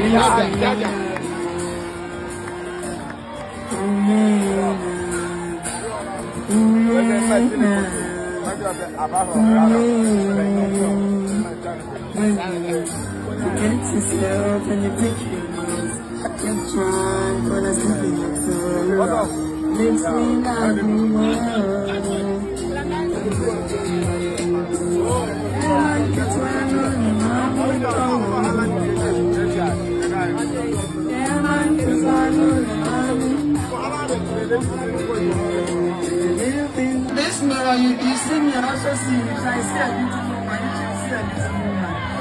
Get yourself and your pictures. Keep trying, but I still think it's so long. Makes me love you more. That's why I'm running my way home. Yeah, man, that's why I'm running this mirror, you see me, I also see you. I see a beautiful woman, you can see a beautiful woman.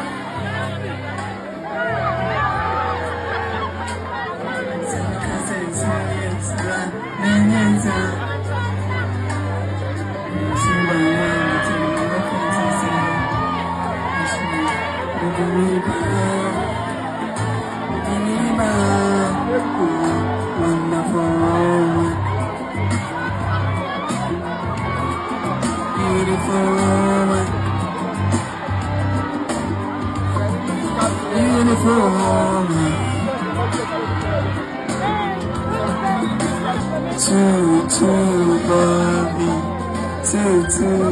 Too Bobby, too.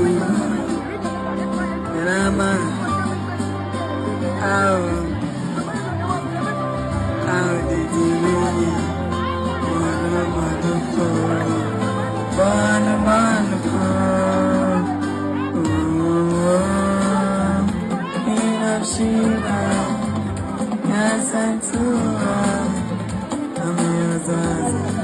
And I'm out did you know me? Yes, I too. I'm your